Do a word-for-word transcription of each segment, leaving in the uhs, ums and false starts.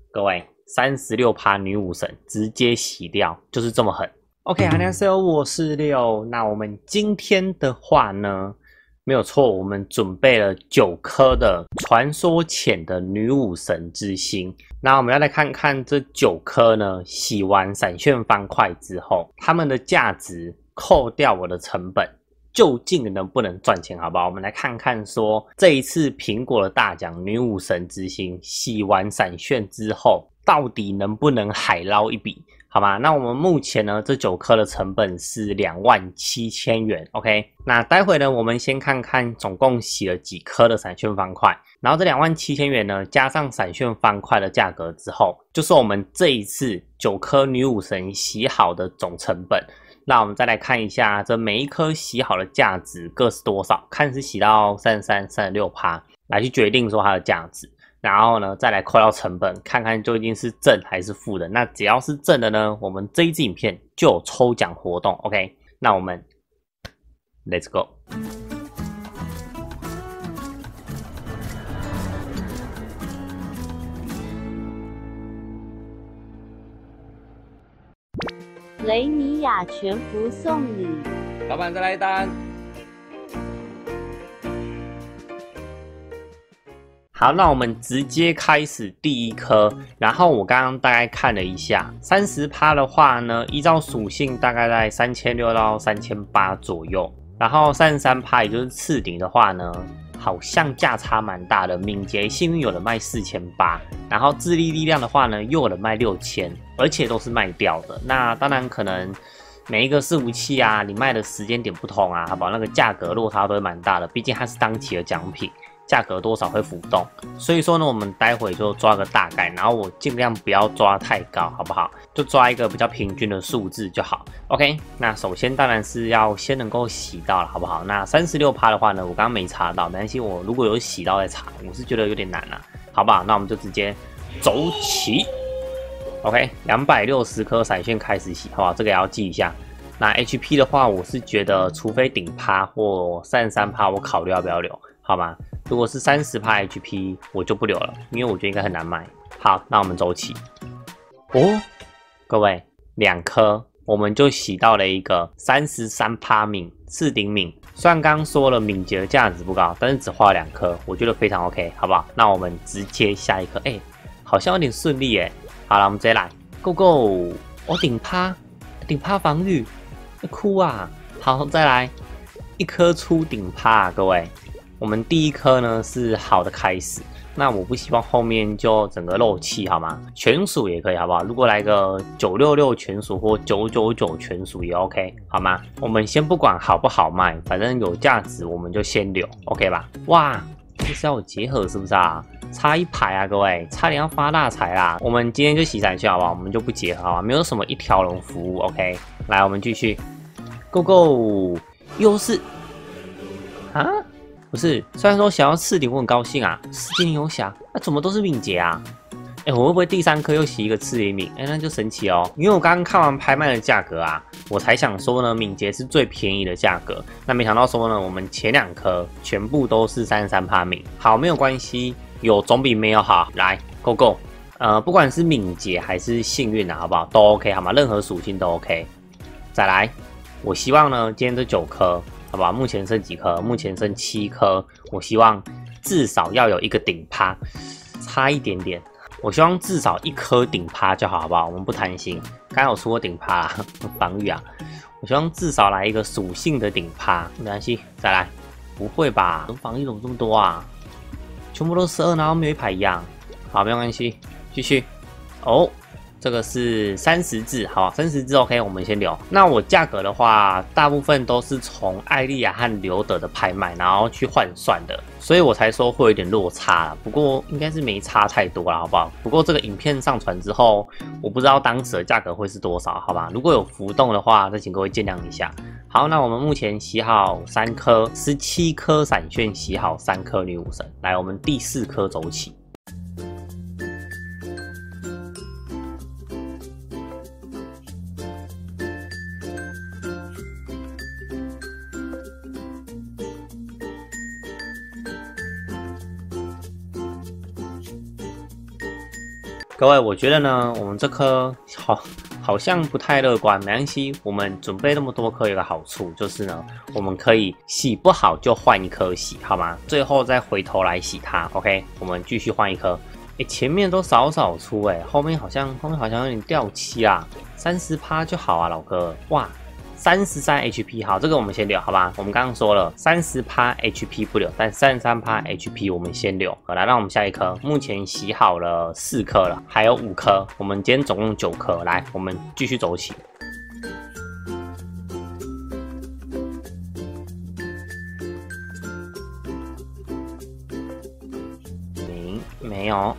各位， 三十六趴女武神直接洗掉，就是这么狠。OK， 大家好，我是六。那我们今天的话呢，没有错，我们准备了九颗的传说潜的女武神之心。那我们要来看看这九颗呢，洗完闪炫方块之后，它们的价值扣掉我的成本，究竟能不能赚钱，好不好？我们来看看说这一次苹果的大奖女武神之心洗完闪炫之后，到底能不能海捞一笔，好吗？那我们目前呢，这九颗的成本是两万七千元 ，OK。那待会呢，我们先看看总共洗了几颗的闪炫方块，然后这两万七千元呢，加上闪炫方块的价格之后，就是我们这一次九颗女武神洗好的总成本。那我们再来看一下这每一颗洗好的价值各是多少，看是洗到 三十三、三十六趴 来去决定说它的价值。然后呢，再来扣掉成本，看看究竟是正还是负的。那只要是正的呢，我们这一支影片就有抽奖活动 ，OK？ 那我们 Let's go。 雷尼亚全服送礼， 老板再来一单。好，那我们直接开始第一颗。然后我刚刚大概看了一下 ，百分之三十 的话呢，依照属性大概在三千六到三千八左右。然后 三十三 也就是次顶的话呢，好像价差蛮大的。敏捷幸运有人卖四千八，然后智力力量的话呢，又有人卖六千，而且都是卖掉的。那当然可能每一个伺服器啊，你卖的时间点不同啊，好不好？那个价格落差都会蛮大的，毕竟它是当期的奖品。价格多少会浮动，所以说呢，我们待会就抓个大概，然后我尽量不要抓太高，好不好？就抓一个比较平均的数字就好。OK， 那首先当然是要先能够洗到了，好不好？那 百分之三十六 的话呢，我刚刚没查到，没关系，我如果有洗到再查，我是觉得有点难啊，好不好？那我们就直接走起。OK， 两百六十颗闪炫开始洗，好不好？这个也要记一下。那 H P 的话，我是觉得除非顶趴或 三十三 我考虑要不要留，好吗？如果是 三十 H P 我就不留了，因为我觉得应该很难买。好，那我们走起。哦，各位，两颗我们就洗到了一个 三十三 敏次顶敏。虽然刚刚说了敏捷的价值不高，但是只花了两颗，我觉得非常 OK， 好不好？那我们直接下一颗。哎、欸，好像有点顺利哎。好了，我们直接来 ，Go Go！ 我顶趴，顶趴防御，哭啊！好，再来一颗出顶趴、啊，各位。我们第一颗呢是好的开始，那我不希望后面就整个漏气，好吗？全属也可以，好不好？如果来个九六六全属或九九九全属也 OK， 好吗？我们先不管好不好卖，反正有价值我们就先留 ，OK 吧？哇，这是要有结合是不是啊？差一排啊，各位，差点要发大财啦！我们今天就洗闪炫，好不好？我们就不结合，好吧？没有什么一条龙服务 ，OK？ 来，我们继续 ，Go Go， 又是啊？不是，虽然说想要次顶我很高兴啊，世界游侠，那、啊、怎么都是敏捷啊？哎、欸，我会不会第三颗又洗一个次顶敏？哎、欸，那就神奇哦。因为我刚刚看完拍卖的价格啊，我才想说呢，敏捷是最便宜的价格。那没想到说呢，我们前两颗全部都是 三十三 敏。好，没有关系，有总比没有好。来 ，Go Go， 呃，不管是敏捷还是幸运啊，好不好？都 OK 好吗？任何属性都 OK。再来，我希望呢，今天这九颗。好吧，目前剩几颗？目前剩七颗。我希望至少要有一个顶趴，差一点点。我希望至少一颗顶趴就好，好不好？我们不贪心。刚刚有说过顶趴啦，防御啊。我希望至少来一个属性的顶趴，没关系，再来。不会吧？防御怎么这么多啊？全部都十二，然后没有一排一样。好，没有关系，继续。哦。这个是三十字，好，三十字 OK， 我们先留。那我价格的话，大部分都是从艾莉亚和刘德的拍卖，然后去换算的，所以我才说会有点落差啦。不过应该是没差太多啦，好不好？不过这个影片上传之后，我不知道当时的价格会是多少，好吧？如果有浮动的话，再请各位见谅一下。好，那我们目前洗好三颗，十七颗闪炫洗好三颗女武神，来，我们第四颗走起。 各位，我觉得呢，我们这颗好好像不太乐观，没关系。我们准备那么多颗有个好处就是呢，我们可以洗不好就换一颗洗，好吗？最后再回头来洗它。OK， 我们继续换一颗。哎，前面都少少出哎，后面好像后面好像有点掉漆啦， 百分之三十 就好啊，老哥。哇！三十三 H P， 好，这个我们先留，好吧？我们刚刚说了 百分之三十 H P 不留，但 百分之三十三 H P 我们先留。好，来，让我们下一颗。目前洗好了四颗了，还有五颗。我们今天总共九颗，来，我们继续走起。零没有，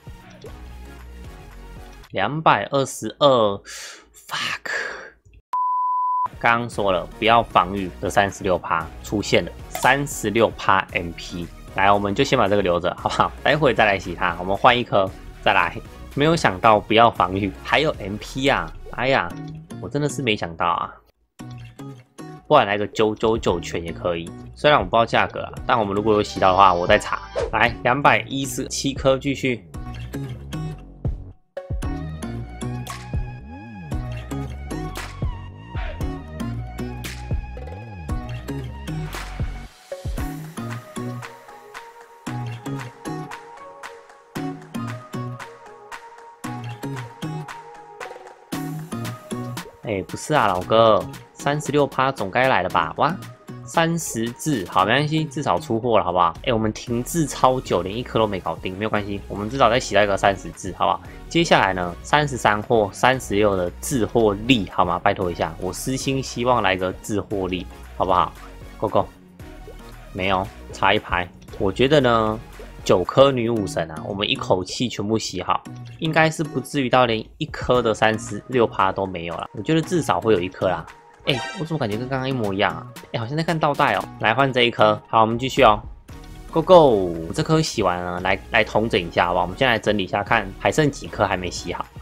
两百二十二 ，fuck。刚刚说了，不要防御的 百分之三十六 出现了 三十六 M P， 来，我们就先把这个留着，好不好？待会再来洗它，我们换一颗再来。没有想到不要防御，还有 M P 啊！哎呀，我真的是没想到啊！不然来个九九九拳也可以，虽然我不知道价格啊，但我们如果有洗到的话，我再查。来，两百一十七颗，继续。哎、欸，不是啊，老哥， 百分之三十六 总该来了吧？哇，三十字，好，没关系，至少出货了，好不好？哎、欸，我们停滞超久，连一颗都没搞定，没有关系，我们至少再洗到一个三十字，好不好？接下来呢，三十三或三十六的自获力，好吗？拜托一下，我私心希望来个自获力，好不好 ？Go Go， 没有，差一排，我觉得呢。九颗女武神啊，我们一口气全部洗好，应该是不至于到连一颗的 百分之三十六 都没有啦。我觉得至少会有一颗啦。哎、欸，我怎么感觉跟刚刚一模一样啊？哎、欸，好像在看倒带哦。来换这一颗，好，我们继续哦。Go Go， 这颗洗完了，来来统整一下，好不好？我们现在来整理一下，看还剩几颗还没洗好。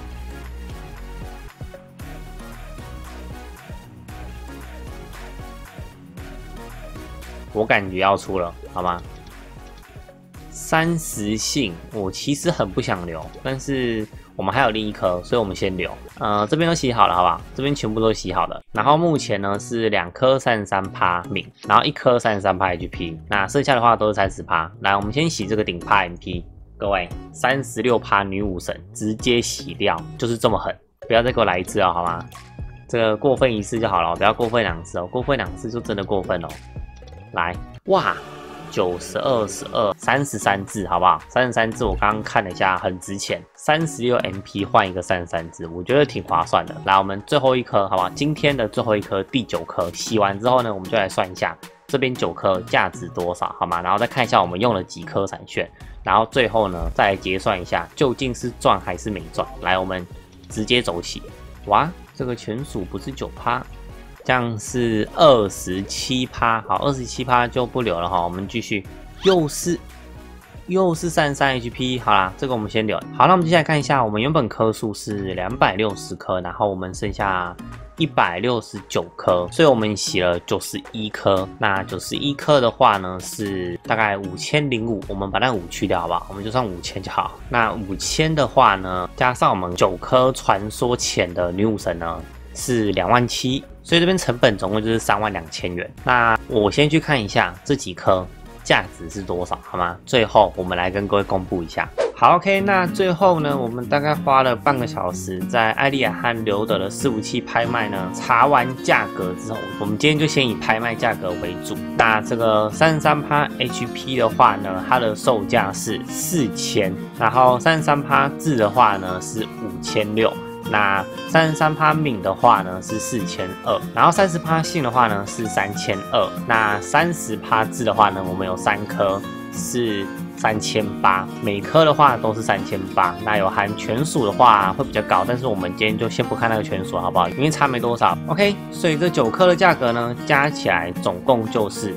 我感觉要出了，好吗？三十性，我其实很不想留，但是我们还有另一颗，所以我们先留。呃，这边都洗好了，好不好？这边全部都洗好了。然后目前呢是两颗 三十三 敏，然后一颗 三十三 H P， 那剩下的话都是 三十。来，我们先洗这个顶趴 M P， 各位 三十六 女武神直接洗掉，就是这么狠，不要再给我来一次了，好吗？这个过分一次就好了，不要过分两次哦，过分两次就真的过分哦。来，哇！九十二十二，三十三字，好不好？三十三字，我刚刚看了一下，很值钱。三十六 M P 换一个三十三字，我觉得挺划算的。来，我们最后一颗，好不好？今天的最后一颗，第九颗，洗完之后呢，我们就来算一下这边九颗价值多少，好吗？然后再看一下我们用了几颗闪炫，然后最后呢，再来结算一下，究竟是赚还是没赚。来，我们直接走起。哇，这个全数不是 百分之九。这样是 百分之二十七， 好 ，百分之二十七 就不留了哈，我们继续，又是又是三十三 H P， 好啦，这个我们先留。好，那我们接下来看一下，我们原本颗数是两百六十颗，然后我们剩下一百六十九颗，所以我们洗了九十一颗。那九十一颗的话呢，是大概五千零五，我们把那五去掉好不好？我们就算五千就好。那五千的话呢，加上我们九颗传说前的女武神呢，是两万七。所以这边成本总共就是三万两千元。那我先去看一下这几颗价值是多少，好吗？最后我们来跟各位公布一下。好 ，OK， 那最后呢，我们大概花了半个小时在艾利亚和刘德的伺服器拍卖呢，查完价格之后，我们今天就先以拍卖价格为主。那这个 三十三 H P 的话呢，它的售价是四千，然后 三十三 字的话呢是五千六。那 三十三 敏的话呢是四千二，然后 三十 性的话呢是三千二，那 三十 字的话呢，我们有三颗是三千八，每颗的话都是三千八，那有含全数的话会比较高，但是我们今天就先不看那个全数好不好？因为差没多少。OK， 所以这九颗的价格呢，加起来总共就是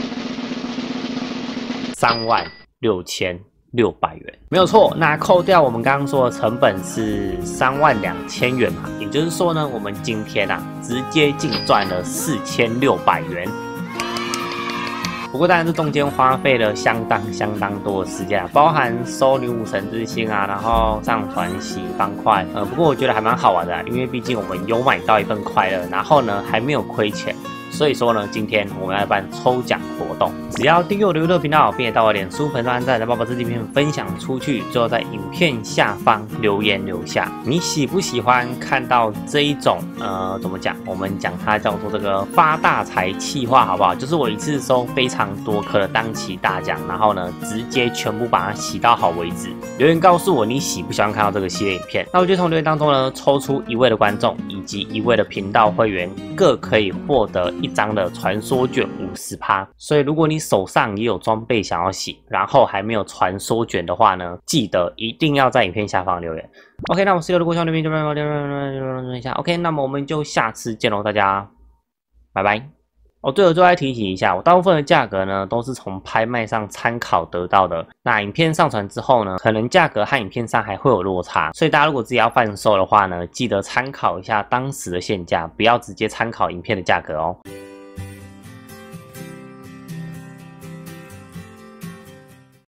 三万六千。六百元没有错，那扣掉我们刚刚说的成本是三万两千元嘛，也就是说呢，我们今天啊直接净赚了四千六百元。 不过当然这中间花费了相当相当多的时间啊，包含收女武神之心啊，然后上传洗方块，呃，不过我觉得还蛮好玩的啊，因为毕竟我们有买到一份快乐，然后呢还没有亏钱。所以说呢，今天我们要办抽奖活动，只要订阅我的娱乐频道，并且到我脸书粉专按赞，再把这支影片分享出去，最后在影片下方留言留下，你喜不喜欢看到这一种呃怎么讲？我们讲它叫做这个发大财企划，好不好？就是我一次收非常多颗的当期大奖，然后呢直接全部把它洗到好为止。留言告诉我你喜不喜欢看到这个系列影片，那我就从留言当中呢抽出一位的观众以及一位的频道会员，各可以获得一张的传说卷 百分之五十。所以如果你手上也有装备想要洗，然后还没有传说卷的话呢，记得一定要在影片下方留言。OK， 那我是有的国小那边就留一下。OK， 那么我们就下次见喽，大家拜拜。哦，对了，最后再提醒一下，我大部分的价格呢都是从拍卖上参考得到的。那影片上传之后呢，可能价格和影片上还会有落差，所以大家如果自己要贩售的话呢，记得参考一下当时的现价，不要直接参考影片的价格哦。